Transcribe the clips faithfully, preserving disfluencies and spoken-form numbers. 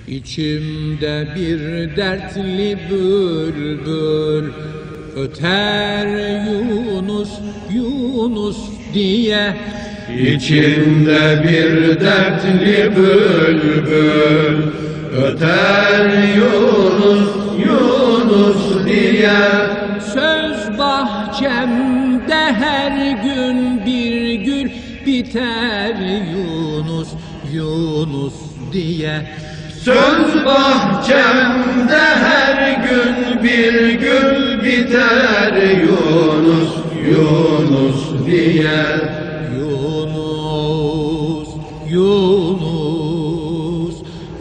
İçimde bir dertli bülbül öter Yunus, Yunus diye. İçimde bir dertli bülbül öter Yunus, Yunus diye. Söz bahçemde her gün bir gül biter Yunus, Yunus diye. Söz bahçemde her gün bir gül biter Yunus, Yunus diye. Yunus, Yunus,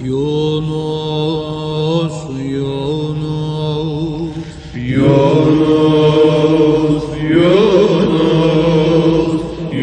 Yunus, Yunus, Yunus, Yunus,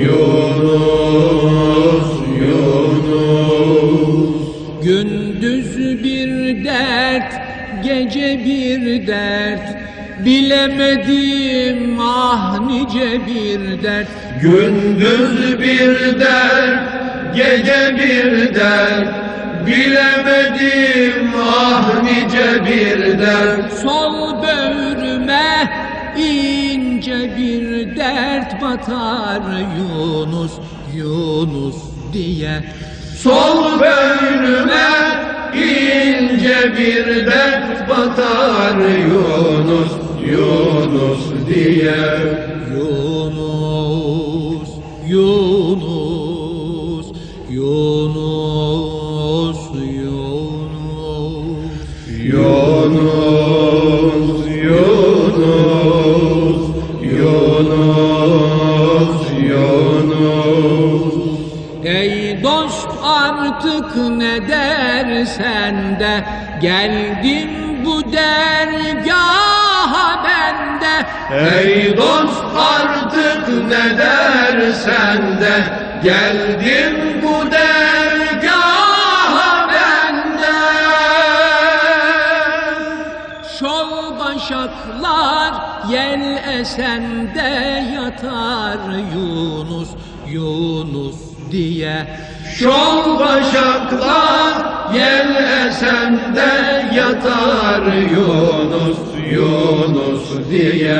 Yunus, Yunus. Gündüz bir dert, gece bir dert, bilemedim ah nice bir dert. Gündüz bir dert, gece bir dert, bilemedim ah nice bir dert. Sol böğrüme ince bir dert batar Yunus, Yunus diye. Sol böğrüme ince bir dert batar Yunus, Yunus diye. Yunus, Yunus, Yunus, Yunus, Yunus, Yunus, Yunus, Yunus. Ey dost artık ne dersen de, geldim bu dergaha bende. Ey dost artık ne dersen de, geldim bu dergaha bende. Şol başaklar yel esende yatar Yunus, Yunus diye. Şol başaklar yel esende yatar Yunus, Yunus diye.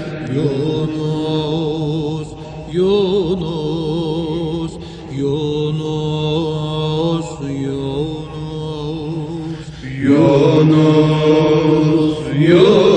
Yunus, Yunus, Yunus, Yunus, Yunus, Yunus.